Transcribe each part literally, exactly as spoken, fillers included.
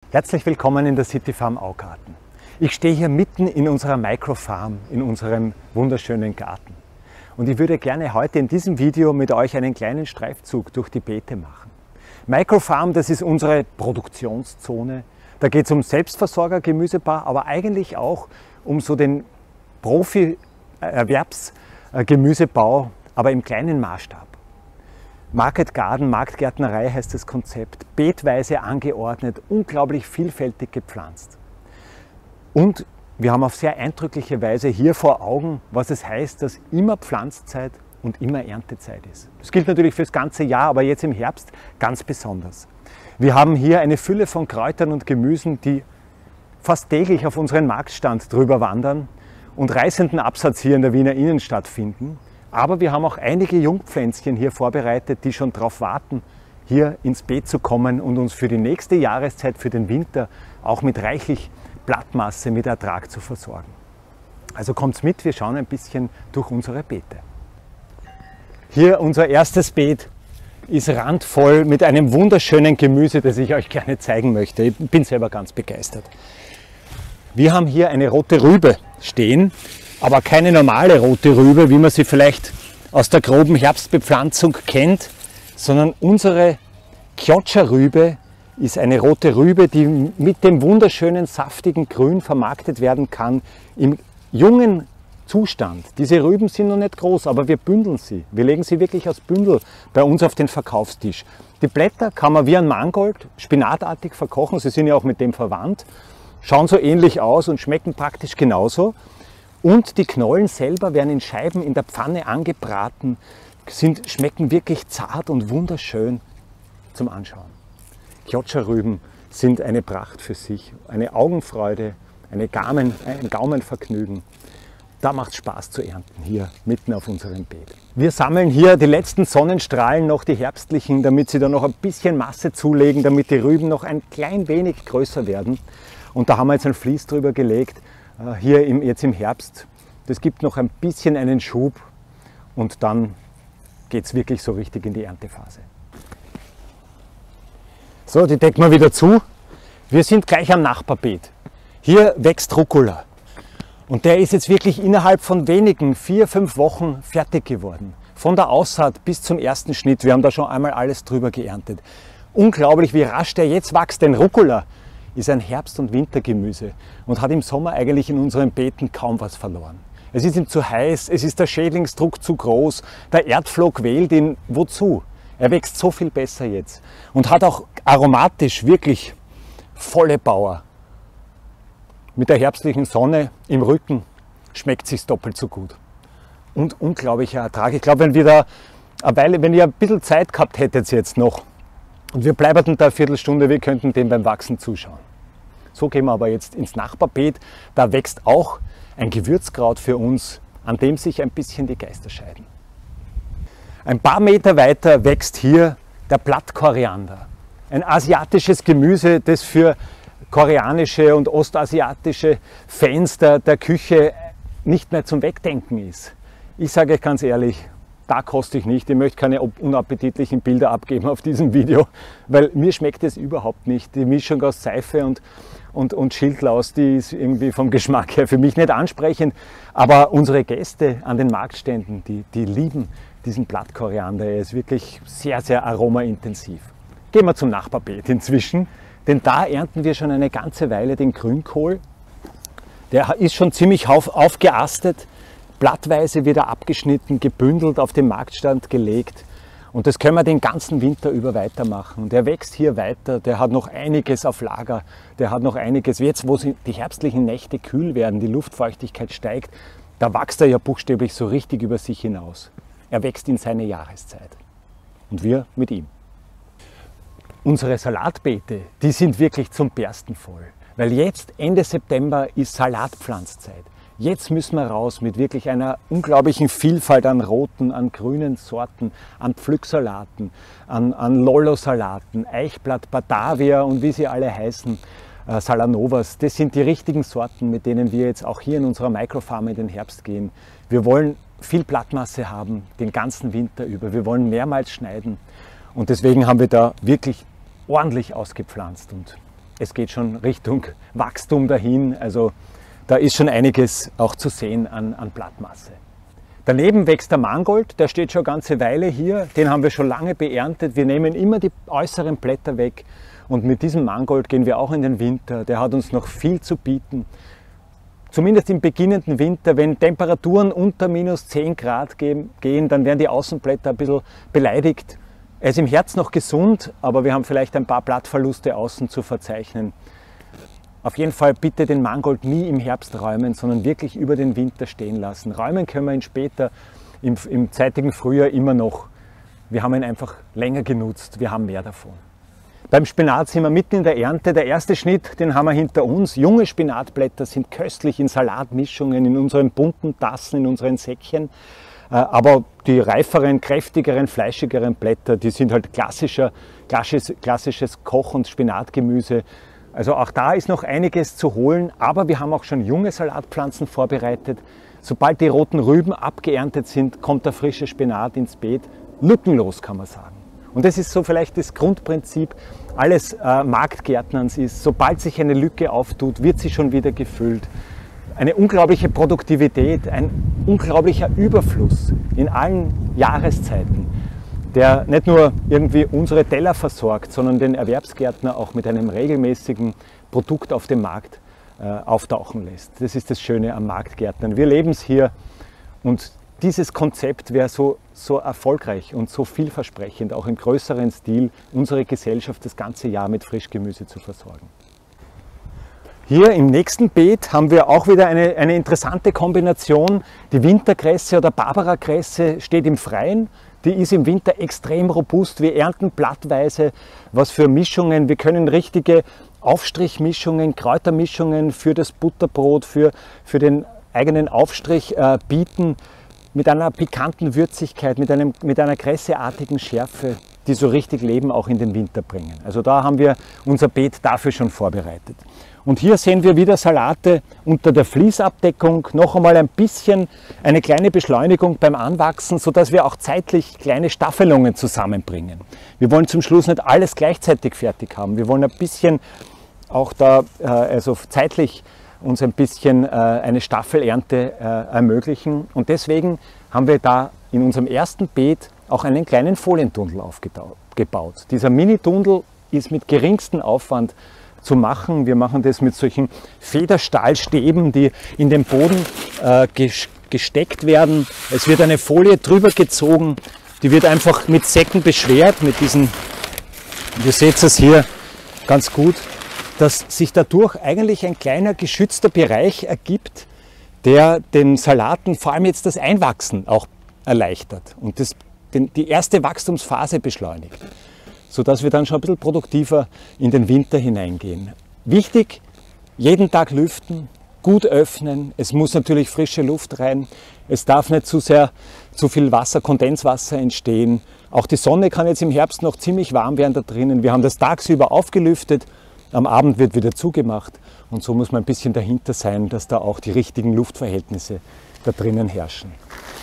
Herzlich willkommen in der City Farm Augarten. Ich stehe hier mitten in unserer Microfarm, in unserem wunderschönen Garten. Und ich würde gerne heute in diesem Video mit euch einen kleinen Streifzug durch die Beete machen. Microfarm, das ist unsere Produktionszone. Da geht es um Selbstversorger, Gemüsebau, aber eigentlich auch um so den Profi-Erwerbsgemüsebau, aber im kleinen Maßstab. Market Garden, Marktgärtnerei heißt das Konzept, beetweise angeordnet, unglaublich vielfältig gepflanzt. Und wir haben auf sehr eindrückliche Weise hier vor Augen, was es heißt, dass immer Pflanzzeit und immer Erntezeit ist. Das gilt natürlich für das ganze Jahr, aber jetzt im Herbst ganz besonders. Wir haben hier eine Fülle von Kräutern und Gemüsen, die fast täglich auf unseren Marktstand drüber wandern und reißenden Absatz hier in der Wiener Innenstadt finden. Aber wir haben auch einige Jungpflänzchen hier vorbereitet, die schon darauf warten, hier ins Beet zu kommen und uns für die nächste Jahreszeit, für den Winter, auch mit reichlich Blattmasse, mit Ertrag zu versorgen. Also kommt's mit, wir schauen ein bisschen durch unsere Beete. Hier unser erstes Beet ist randvoll mit einem wunderschönen Gemüse, das ich euch gerne zeigen möchte. Ich bin selber ganz begeistert. Wir haben hier eine rote Rübe stehen. Aber keine normale rote Rübe, wie man sie vielleicht aus der groben Herbstbepflanzung kennt, sondern unsere Chioccia-Rübe ist eine rote Rübe, die mit dem wunderschönen, saftigen Grün vermarktet werden kann im jungen Zustand. Diese Rüben sind noch nicht groß, aber wir bündeln sie. Wir legen sie wirklich als Bündel bei uns auf den Verkaufstisch. Die Blätter kann man wie ein Mangold spinatartig verkochen, sie sind ja auch mit dem verwandt, schauen so ähnlich aus und schmecken praktisch genauso. Und die Knollen selber werden in Scheiben in der Pfanne angebraten, sind, schmecken wirklich zart und wunderschön zum Anschauen. Chioccia-Rüben sind eine Pracht für sich, eine Augenfreude, eine Gaumen, ein Gaumenvergnügen. Da macht es Spaß zu ernten, hier mitten auf unserem Beet. Wir sammeln hier die letzten Sonnenstrahlen, noch die herbstlichen, damit sie da noch ein bisschen Masse zulegen, damit die Rüben noch ein klein wenig größer werden. Und da haben wir jetzt ein Vlies drüber gelegt. Hier im, jetzt im Herbst, das gibt noch ein bisschen einen Schub und dann geht es wirklich so richtig in die Erntephase. So, die decken wir wieder zu. Wir sind gleich am Nachbarbeet. Hier wächst Rucola und der ist jetzt wirklich innerhalb von wenigen, vier, fünf Wochen fertig geworden. Von der Aussaat bis zum ersten Schnitt, wir haben da schon einmal alles drüber geerntet. Unglaublich, wie rasch der jetzt wächst, denn Rucola ist ein Herbst- und Wintergemüse und hat im Sommer eigentlich in unseren Beeten kaum was verloren. Es ist ihm zu heiß, es ist der Schädlingsdruck zu groß, der Erdfloh quält ihn. Wozu? Er wächst so viel besser jetzt und hat auch aromatisch wirklich volle Bauer. Mit der herbstlichen Sonne im Rücken schmeckt es sich doppelt so gut. Und unglaublicher Ertrag. Ich glaube, wenn wir da eine Weile, wenn ihr ein bisschen Zeit gehabt hättet jetzt noch, und wir bleiben da eine Viertelstunde, wir könnten dem beim Wachsen zuschauen. So gehen wir aber jetzt ins Nachbarbeet. Da wächst auch ein Gewürzkraut für uns, an dem sich ein bisschen die Geister scheiden. Ein paar Meter weiter wächst hier der Blattkoriander. Ein asiatisches Gemüse, das für koreanische und ostasiatische Fans der, der Küche nicht mehr zum Wegdenken ist. Ich sage euch ganz ehrlich, da koste ich nicht. Ich möchte keine unappetitlichen Bilder abgeben auf diesem Video, weil mir schmeckt es überhaupt nicht. Die Mischung aus Seife und, und, und Schildlaus, die ist irgendwie vom Geschmack her für mich nicht ansprechend. Aber unsere Gäste an den Marktständen, die, die lieben diesen Blattkoriander. Er ist wirklich sehr, sehr aromaintensiv. Gehen wir zum Nachbarbeet inzwischen, denn da ernten wir schon eine ganze Weile den Grünkohl. Der ist schon ziemlich auf, aufgeastet. Blattweise wird er abgeschnitten, gebündelt, auf den Marktstand gelegt und das können wir den ganzen Winter über weitermachen. Der wächst hier weiter, der hat noch einiges auf Lager, der hat noch einiges, jetzt wo die herbstlichen Nächte kühl werden, die Luftfeuchtigkeit steigt, da wächst er ja buchstäblich so richtig über sich hinaus. Er wächst in seine Jahreszeit und wir mit ihm. Unsere Salatbeete, die sind wirklich zum Bersten voll, weil jetzt Ende September ist Salatpflanzzeit. Jetzt müssen wir raus mit wirklich einer unglaublichen Vielfalt an roten, an grünen Sorten, an Pflücksalaten, an, an Lollo-Salaten, Eichblatt, Batavia und wie sie alle heißen, äh, Salanovas. Das sind die richtigen Sorten, mit denen wir jetzt auch hier in unserer Microfarm in den Herbst gehen. Wir wollen viel Blattmasse haben, den ganzen Winter über. Wir wollen mehrmals schneiden und deswegen haben wir da wirklich ordentlich ausgepflanzt und es geht schon Richtung Wachstum dahin. Also da ist schon einiges auch zu sehen an, an Blattmasse. Daneben wächst der Mangold, der steht schon eine ganze Weile hier. Den haben wir schon lange beerntet. Wir nehmen immer die äußeren Blätter weg. Und mit diesem Mangold gehen wir auch in den Winter. Der hat uns noch viel zu bieten. Zumindest im beginnenden Winter, wenn Temperaturen unter minus zehn Grad gehen, dann werden die Außenblätter ein bisschen beleidigt. Er ist im Herbst noch gesund, aber wir haben vielleicht ein paar Blattverluste außen zu verzeichnen. Auf jeden Fall bitte den Mangold nie im Herbst räumen, sondern wirklich über den Winter stehen lassen. Räumen können wir ihn später, im, im zeitigen Frühjahr immer noch. Wir haben ihn einfach länger genutzt, wir haben mehr davon. Beim Spinat sind wir mitten in der Ernte. Der erste Schnitt, den haben wir hinter uns. Junge Spinatblätter sind köstlich in Salatmischungen, in unseren bunten Tassen, in unseren Säckchen. Aber die reiferen, kräftigeren, fleischigeren Blätter, die sind halt klassischer, klassisches, klassisches Koch- und Spinatgemüse. Also auch da ist noch einiges zu holen, aber wir haben auch schon junge Salatpflanzen vorbereitet. Sobald die roten Rüben abgeerntet sind, kommt der frische Spinat ins Beet. Lückenlos, kann man sagen. Und das ist so vielleicht das Grundprinzip alles äh, Marktgärtnerns ist, sobald sich eine Lücke auftut, wird sie schon wieder gefüllt. Eine unglaubliche Produktivität, ein unglaublicher Überfluss in allen Jahreszeiten, der nicht nur irgendwie unsere Teller versorgt, sondern den Erwerbsgärtner auch mit einem regelmäßigen Produkt auf dem Markt äh, auftauchen lässt. Das ist das Schöne am Marktgärtnern. Wir leben es hier und dieses Konzept wäre so, so erfolgreich und so vielversprechend, auch im größeren Stil, unsere Gesellschaft das ganze Jahr mit Frischgemüse zu versorgen. Hier im nächsten Beet haben wir auch wieder eine, eine interessante Kombination. Die Winterkresse oder Barbarakresse steht im Freien. Die ist im Winter extrem robust. Wir ernten blattweise. Was für Mischungen. Wir können richtige Aufstrichmischungen, Kräutermischungen für das Butterbrot, für, für den eigenen Aufstrich äh, bieten. Mit einer pikanten Würzigkeit, mit, einem, mit einer kresseartigen Schärfe, die so richtig Leben auch in den Winter bringen. Also da haben wir unser Beet dafür schon vorbereitet. Und hier sehen wir wieder Salate unter der Vliesabdeckung, noch einmal ein bisschen eine kleine Beschleunigung beim Anwachsen, sodass wir auch zeitlich kleine Staffelungen zusammenbringen. Wir wollen zum Schluss nicht alles gleichzeitig fertig haben. Wir wollen ein bisschen auch da, äh, also zeitlich uns ein bisschen äh, eine Staffelernte äh, ermöglichen. Und deswegen haben wir da in unserem ersten Beet auch einen kleinen Folientunnel aufgebaut. Dieser Mini-Tunnel ist mit geringstem Aufwand zu machen. Wir machen das mit solchen Federstahlstäben, die in den Boden äh, gesteckt werden. Es wird eine Folie drüber gezogen, die wird einfach mit Säcken beschwert, mit diesen, ihr seht es hier ganz gut, dass sich dadurch eigentlich ein kleiner geschützter Bereich ergibt, der den Salaten vor allem jetzt das Einwachsen auch erleichtert und das, den, die erste Wachstumsphase beschleunigt, sodass wir dann schon ein bisschen produktiver in den Winter hineingehen. Wichtig, jeden Tag lüften, gut öffnen, es muss natürlich frische Luft rein, es darf nicht zu sehr, zu viel Wasser, Kondenswasser entstehen. Auch die Sonne kann jetzt im Herbst noch ziemlich warm werden da drinnen. Wir haben das tagsüber aufgelüftet, am Abend wird wieder zugemacht und so muss man ein bisschen dahinter sein, dass da auch die richtigen Luftverhältnisse da drinnen herrschen.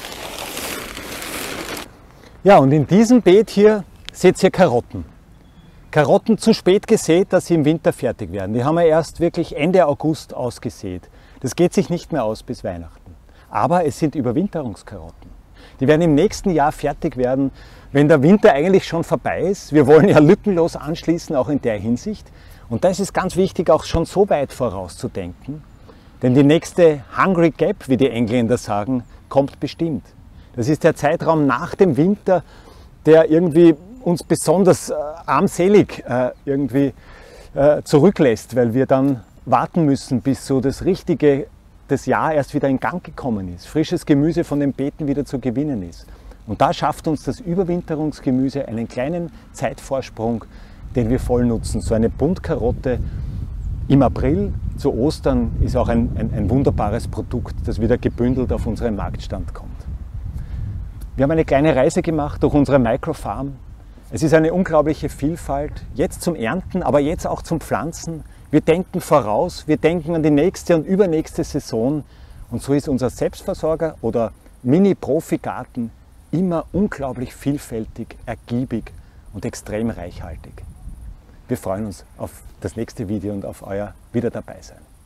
Ja, und in diesem Beet hier seht ihr Karotten. Karotten zu spät gesät, dass sie im Winter fertig werden. Die haben wir erst wirklich Ende August ausgesät. Das geht sich nicht mehr aus bis Weihnachten. Aber es sind Überwinterungskarotten. Die werden im nächsten Jahr fertig werden, wenn der Winter eigentlich schon vorbei ist. Wir wollen ja lückenlos anschließen, auch in der Hinsicht. Und da ist es ganz wichtig, auch schon so weit vorauszudenken. Denn die nächste Hungry Gap, wie die Engländer sagen, kommt bestimmt. Das ist der Zeitraum nach dem Winter, der irgendwie uns besonders äh, armselig äh, irgendwie äh, zurücklässt, weil wir dann warten müssen, bis so das richtige das Jahr erst wieder in Gang gekommen ist, frisches Gemüse von den Beeten wieder zu gewinnen ist. Und da schafft uns das Überwinterungsgemüse einen kleinen Zeitvorsprung, den wir voll nutzen. So eine Buntkarotte im April zu Ostern ist auch ein, ein, ein wunderbares Produkt, das wieder gebündelt auf unseren Marktstand kommt. Wir haben eine kleine Reise gemacht durch unsere Microfarm. Es ist eine unglaubliche Vielfalt, jetzt zum Ernten, aber jetzt auch zum Pflanzen. Wir denken voraus, wir denken an die nächste und übernächste Saison. Und so ist unser Selbstversorger oder Mini-Profi-Garten immer unglaublich vielfältig, ergiebig und extrem reichhaltig. Wir freuen uns auf das nächste Video und auf euer wieder dabei sein.